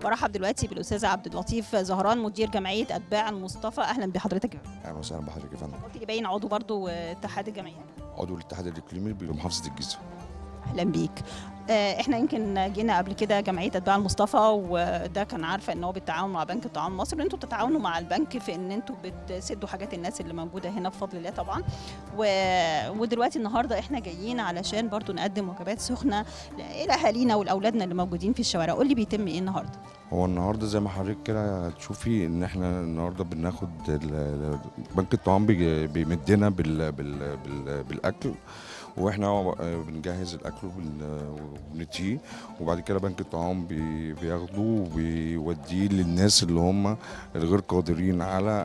برحب دلوقتي بالاستاذ عبد اللطيف زهران مدير جمعيه اتباع المصطفى. اهلا بحضرتك. اهلا وسهلا بحضرتك يا فندم. قلت لي باين عضو برضو اتحاد الجمعيات. عضو الاتحاد الاقليمي بمحافظه الجيزه. اهلا بيك. احنا يمكن جينا قبل كده جمعيه اتباع المصطفى، وده كان عارفه ان هو بالتعاون مع بنك الطعام مصر، انتوا بتتعاونوا مع البنك في ان انتوا بتسدوا حاجات الناس اللي موجوده هنا بفضل الله طبعا. ودلوقتي النهارده احنا جايين علشان برضو نقدم وجبات سخنه الى اهالينا والاولادنا اللي موجودين في الشوارع. قول لي بيتم ايه النهارده؟ هو النهارده زي ما حضرتك كده هتشوفي ان احنا النهارده بناخد بنك الطعام بيمدنا بالاكل، واحنا بنجهز الاكل وبنتيه، وبعد كده بنك الطعام بياخده وبيوديه للناس اللي هم الغير قادرين على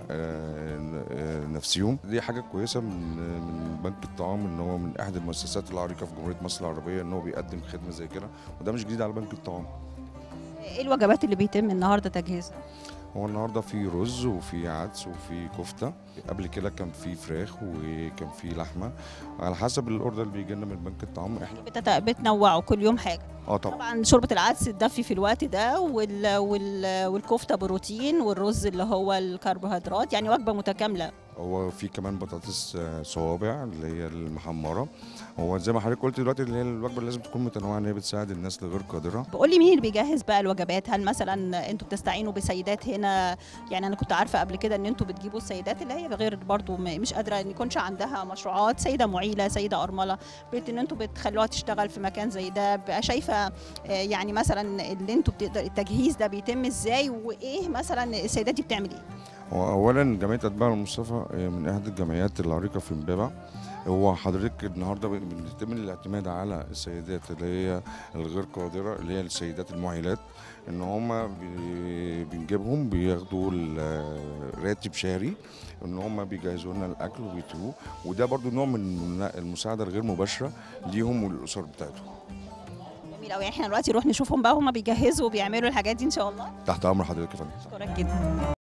نفسهم. دي حاجه كويسه من بنك الطعام، ان هو من احد المؤسسات العريقه في جمهوريه مصر العربيه ان هو بيقدم خدمه زي كده، وده مش جديد على بنك الطعام. ايه الوجبات اللي بيتم النهارده تجهيزها؟ هو النهارده في رز وفي عدس وفي كفته، قبل كده كان في فراخ وكان في لحمه، على حسب الاوردر اللي بيجي لنا من بنك الطعام. احنا بتنوعوا كل يوم حاجه؟ طبعا. طبعا شوربه العدس تدفي في الوقت ده، والكفته بروتين، والرز اللي هو الكربوهيدرات، يعني وجبه متكامله. هو في كمان بطاطس صوابع اللي هي المحمره. هو زي ما حضرتك قلت دلوقتي اللي هي الوجبه اللي لازم تكون متنوعه، ان هي بتساعد الناس الغير قادره. بقول لي مين اللي بيجهز بقى الوجبات؟ هل مثلا انتوا بتستعينوا بسيدات هنا؟ يعني انا كنت عارفه قبل كده ان انتوا بتجيبوا السيدات اللي هي غير برضو مش قادره ان يكونش عندها مشروعات، سيده معيله، سيده ارمله، ان انتوا بتخلوها تشتغل في مكان زي ده. بقى شايفه يعني مثلا اللي انتوا بتقدر التجهيز ده بيتم ازاي، وايه مثلا السيدات دي بتعمل ايه؟ هو اولا جمعيه اتباع المصطفى من احد الجمعيات العريقه في امبابه. هو حضرتك النهارده بيتم الاعتماد على السيدات اللي هي الغير قادره، اللي هي السيدات المعيلات، ان هم بنجيبهم بياخدوا راتب شهري، ان هم بيجهزوا لنا الاكل وبيتوه، وده برضو نوع من المساعده الغير مباشره ليهم وللاسر بتاعتهم. جميل قوي. احنا دلوقتي نروح نشوفهم بقى هم بيجهزوا وبيعملوا الحاجات دي ان شاء الله. تحت امر حضرتك يا فندم. اشكرك جدا.